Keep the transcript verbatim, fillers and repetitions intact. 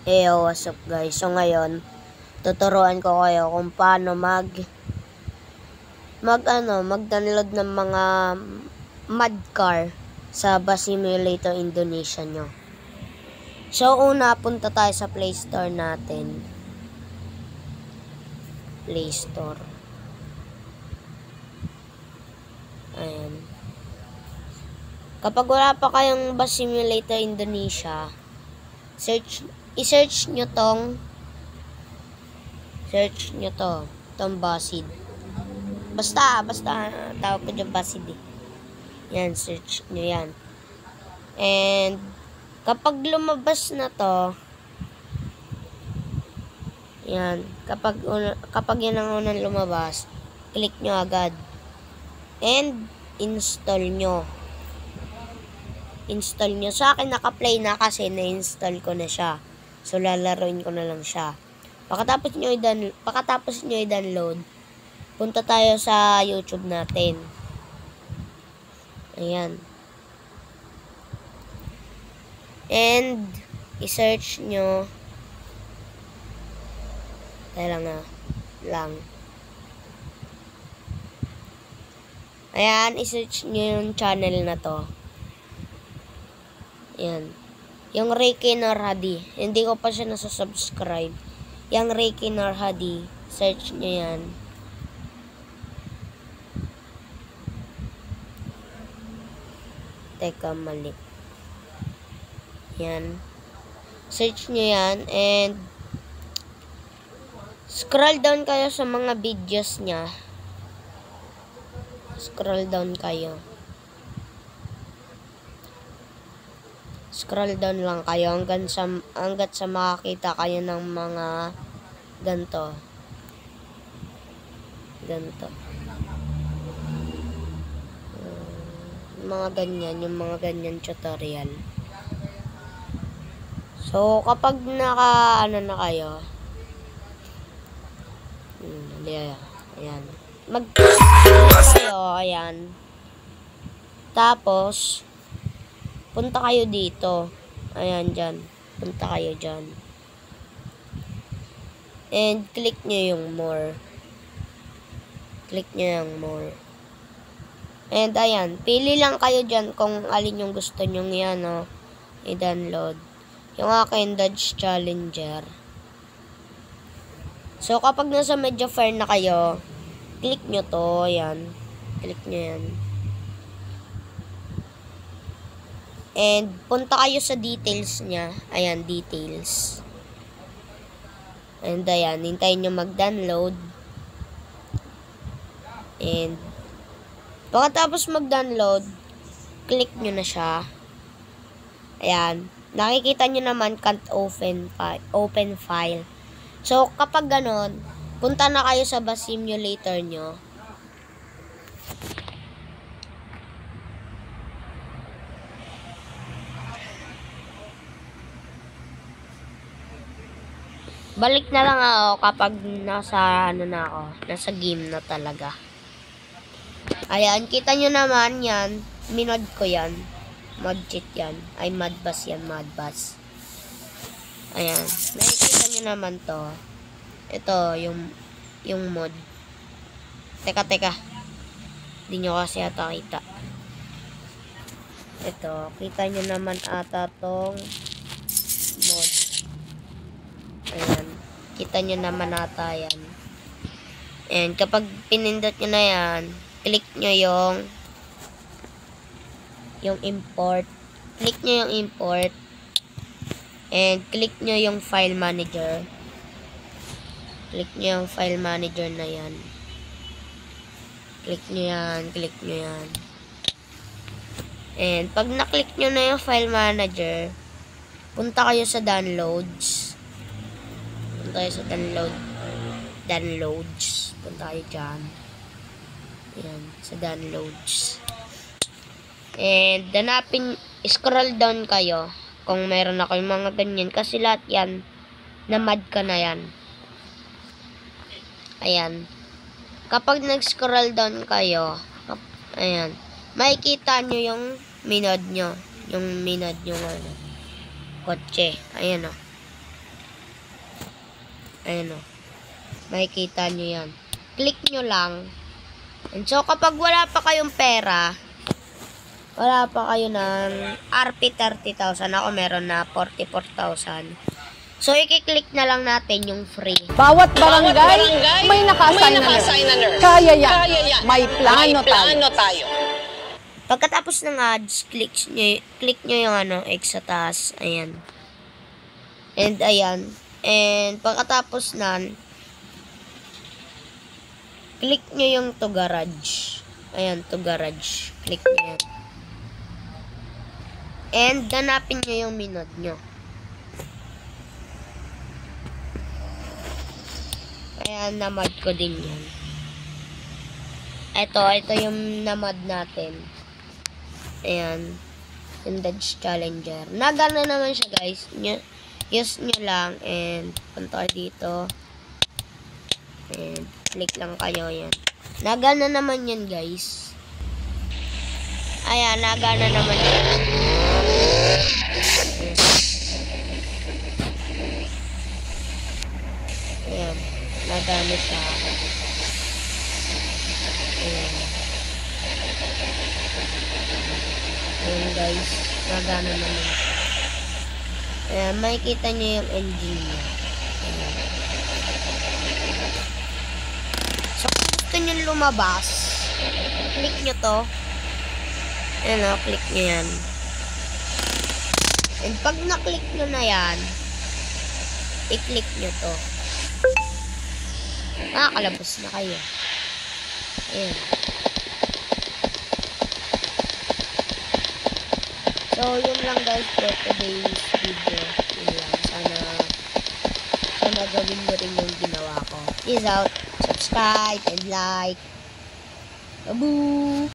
Hey, what's up guys? So ngayon, tuturuan ko kayo kung paano mag mag ano, mag-download ng mga mud car sa Bus Simulator Indonesia nyo. So una, punta tayo sa Play Store natin. Play Store. Ayan. Kapag wala pa kayong Bus Simulator Indonesia, search i-search nyo tong search nyo to tong Busid. Basta, basta tawag ko dyan Busid eh. Yan, search nyo yan. And kapag lumabas na to, yan, kapag una, kapag yan ang unang lumabas, click nyo agad and install nyo. Install nyo. Sa akin naka-play na kasi na-install ko na siya. So, lalaroin ko na lang siya. Pagkatapos nyo i-download, pagkatapos nyo i-download, punta tayo sa YouTube natin. Ayan. And, i-search nyo. Tayo lang nga. Lang. Ayan, i-search nyo yung channel na to. Ayan. Yung Ricky Norhadi. Hindi ko pa siya nasa-subscribe. Yung Ricky Norhadi. Search nyo yan. Teka, mali. Yan. Search nyo yan. And scroll down kayo sa mga videos niya. Scroll down kayo. Scroll down lang kayo hanggang sa, hanggat sa makakita kayo ng mga ganto. Ganto. Um, mga ganyan, yung mga ganyan tutorial. So, kapag naka, ano na kayo, hmm, ayan, ayan. Mag, kayo, ayan. Tapos, punta kayo dito. Ayan, dyan. Punta kayo dyan. And, click nyo yung more. Click nyo yung more. And, ayan. Pili lang kayo dyan kung alin yung gusto nyo yan, no? I-download. Yung akin, Dodge Challenger. So, kapag nasa medyo fair na kayo, click nyo to. Ayan. Click nyo yan. And, punta kayo sa details niya. Ayan, details. And, ayan, hintayin nyo mag-download. And, pagkatapos mag-download, click nyo na siya. Ayan. Nakikita nyo naman, can't open, fi open file. So, kapag ganon, punta na kayo sa Bus Simulator nyo. Balik na lang ako kapag nasa ano na ako, nasa game na talaga. Ayan, kita nyo naman yan, minod ko yan. Mod cheat yan. Ay, Modbus yan, Modbus. Ayan, nakikita nyo naman to. Ito, yung yung mod. Teka, teka. Hindi nyo kasi ata kita. Ito, kita nyo naman ata tong mod. Ayan. Kita nyo naman ata yan. And kapag pinindot nyo na yan, click nyo yung yung import. Click nyo yung import. And click nyo yung file manager. Click nyo yung file manager na yan. Click nyo yan. Click nyo yan. And pag na-click nyo na yung file manager, punta kayo sa downloads. Punta kayo sa download. Downloads. Punta kayo dyan. Ayan. Sa downloads. And, hanapin, scroll down kayo. Kung meron na kayong mga ganyan. Kasi lahat yan, na-mad ka na yan. Ayan. Kapag nag-scroll down kayo, ayan, makikita nyo yung minod nyo. Yung minod nyo, ano, kotse. Ayan o. Ayan o. Makikita nyo yan. Click nyo lang. And so, kapag wala pa kayong pera, wala pa kayo ng R P thirty thousand. Ako meron na forty-four thousand. So, i-click na lang natin yung free. Bawat barangay, Bawat barangay may naka-assign may na naka-assign na nurse. nurse. Kaya yan. Kaya yan. May plano, May plano tayo. tayo. Pagkatapos ng ads, click nyo, click nyo yung ano, X sa taas. Ayan. And ayan. And pagkatapos nan, click nyo yung to garage. Ayan, to garage. Click nyo yan. And ganapin nyo yung minod nyo. Ayan, namad ko din yan. Ito, ito yung namad natin. Ayan. Yung Dodge Challenger. Nagana naman siya, guys. Nyo, use nyo lang. And, punta kayo dito. And, click lang kayo. Ayan. Nagana naman yan, guys. Ayan, nagana naman yan. Ayan. Nagana siya. Ayan. Ayan, guys. Nagana naman. Ayan, makikita nyo yung engine niya. Ayan. So, kung gusto nyo lumabas, click nyo to. Ayan o, click nyo yan. And pag na-click nyo na yan, i-click nyo to. Nakakalabas na kayo. Ayan. So, yun lang guys for today's video. Yun lang. Sana, sana gawin mo rin yung ginawa ko. Peace out. Subscribe and like. Babu!